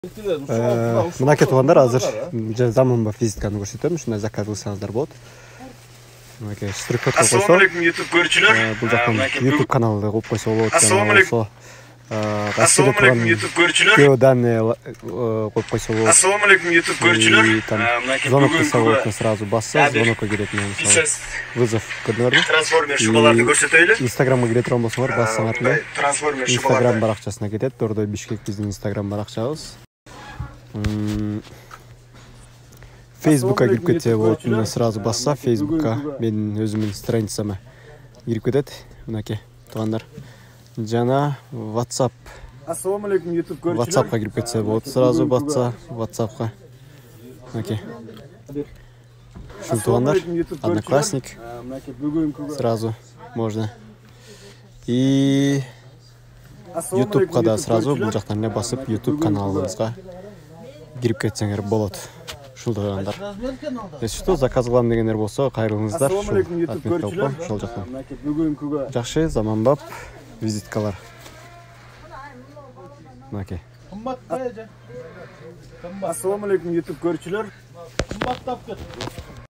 Мынакей туугандар азыр заманбап визитканы көрсөтөм. Ушундай заказ кылсаңыздар болот. Мынакей штрих-код койсо. Ассаламу алейкум YouTube көрүүчүлөр. Бул жактан YouTube каналды коюп койсо болот. Ассаламу алейкум. Ассаламу алейкум YouTube көрүүчүлөр. Геоданные коюп койсо болот. Ассаламу алейкум YouTube көрүүчүлөр. Звонок кылса болот, сразу басса, звонокко кирет менен. Вызов көрдүңөрбү? Трансформер шубаларды көрсөтөйлү. Инстаграмга кире турган болсоңор бассаңар эле. Трансформер Инстаграм баракчасына кетет. Ордой Бишкек биздин Инстаграм баракчабыз. Фейсбукка кирип кетсе болот, мына сразу басса Фейсбукка менин өзүмдүн страницама кирип кетет. Мынакей туугандар. Жана WhatsApp. Ассаламу алейкум YouTube көрүүчүлөр. WhatsAppка кирип кетсе болот, сразу басса WhatsAppка. Мынакей. Ушул туугандар, Одноклассник. Сразу можно. И YouTube'ка да сразу бул жактан эле басып YouTube каналыбызга кирип кетсеңер болот. Ушул туугандар. Если что, заказ кылам дегендер болсо, кайрылыңыздар. Ошол жактан. Жакшы, заманбап визиткалар. Мынакей. Ассаламу алейкум YouTube көрүүчүлөр.